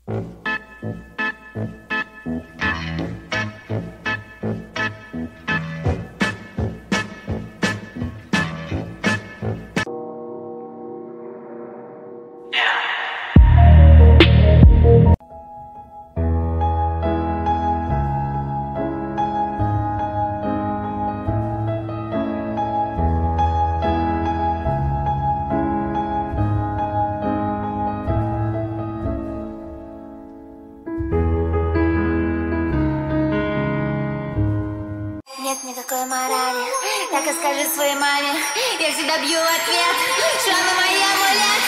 Нет никакой морали, так и скажи своей маме. Я всегда бью в ответ, что она моя амулет.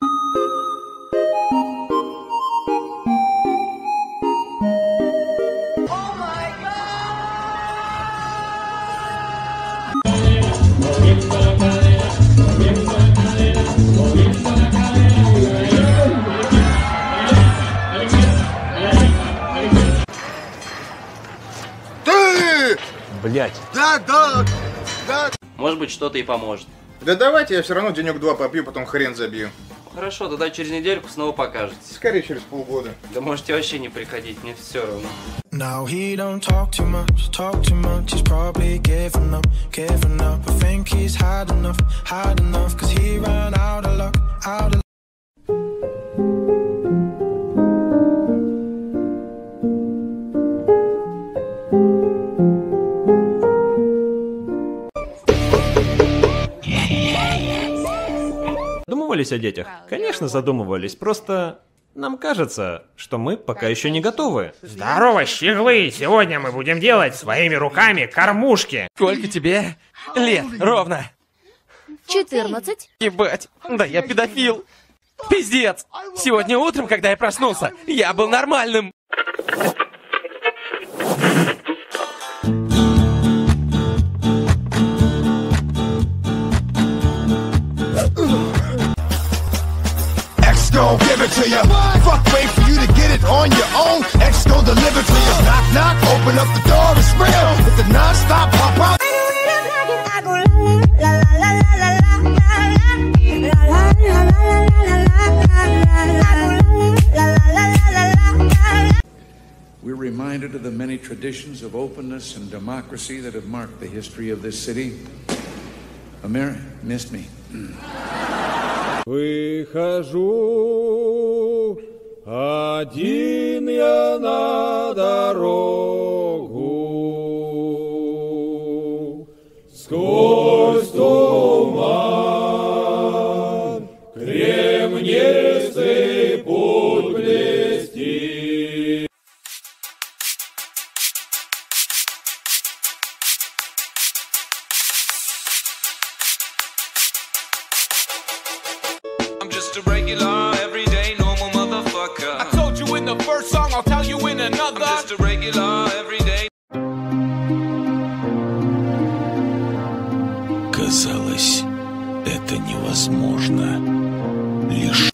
Блять. Да. Может быть, что-то и поможет. Да давайте, я все равно денек-два попью, потом хрен забью. Хорошо, тогда через недельку снова покажетесь. Скорее через полгода. Да можете вообще не приходить, мне все равно. Now he don't talk too much, he's probably giving up. I think he's had enough, cause he ran out of luck, Задумывались о детях? Конечно, задумывались, просто нам кажется, что мы пока еще не готовы. Здорово, щеглы! Сегодня мы будем делать своими руками кормушки. Сколько тебе лет? Ровно. 14. Ебать, да я педофил. Пиздец. Сегодня утром, когда я проснулся, я был нормальным. Gon' give it to you. Fuck, wait for you to get it on your own. X gon' deliver to you. Knock, knock, open up the door, it's real. With the non-stop pop out. We're reminded of the many traditions of openness and democracy that have marked the history of this city. Amir missed me. Выхожу один я на дорогу, сквозь туман, кремнистый путь блестит. Just a regular, everyday, normal motherfucker. I told you in the first song, I'll tell you in another. I'm just a regular, everyday. Казалось, это невозможно. Лишь...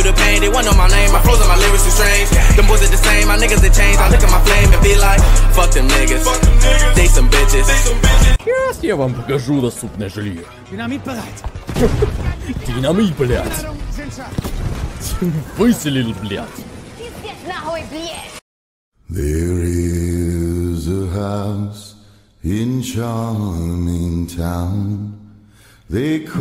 the pain. They want to know my name. My flows and my lyrics too strange. Them boys are the same. My niggas they change. I look at my flame and be like, fuck them niggas. They some bitches. Сейчас я вам покажу доступное жилье. Динамит bereit. Динамит, блядь. Выселил, блядь. There is a house in charming town. They call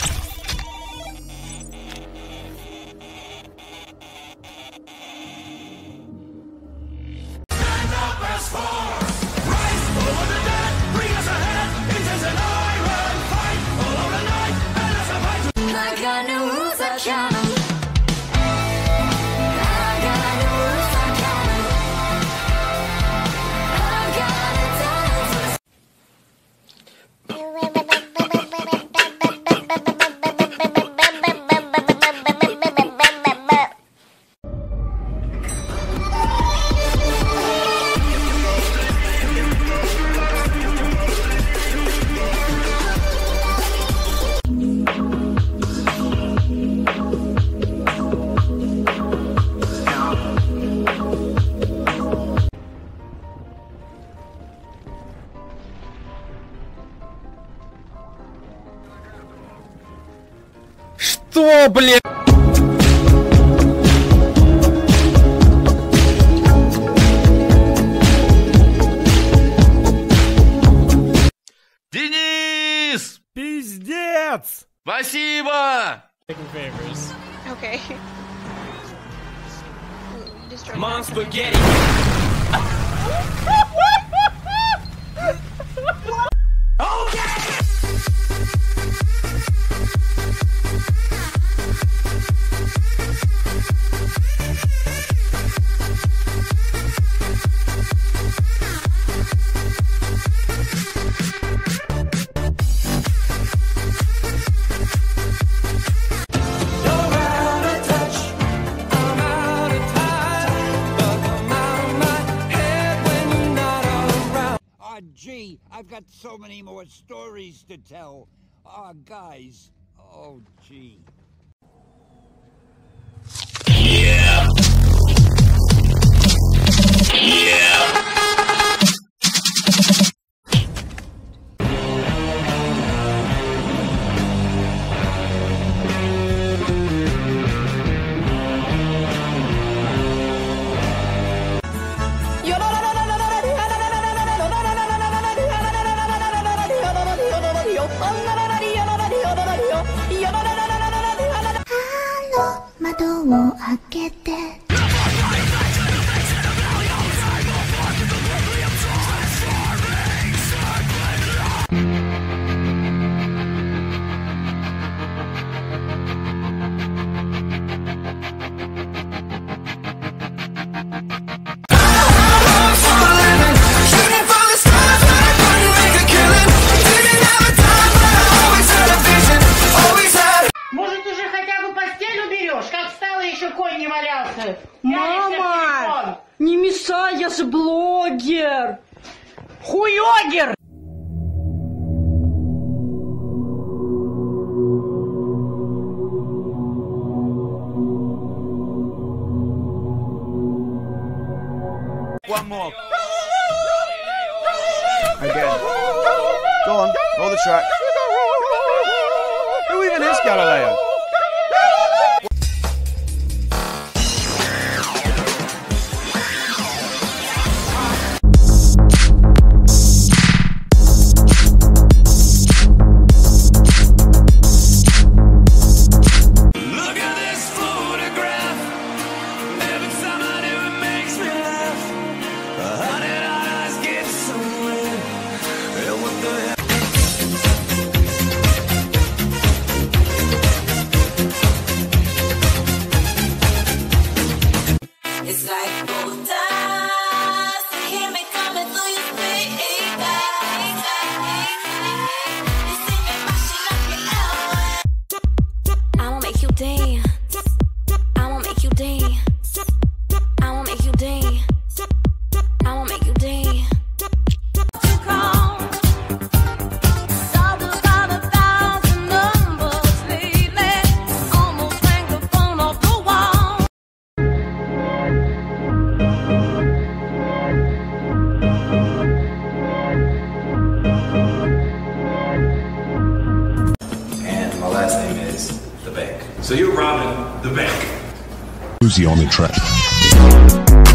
Что, блядь? Денис! Пиздец! Спасибо! Okay. Mom spaghetti. Gee, I've got so many more stories to tell. Guys. Oh, gee. Yeah. Yeah. Мама! Не мешай, я же блогер! Хуёгер! One more. Again. Go on, roll the track. Who even is Galileo? Uzi on the track.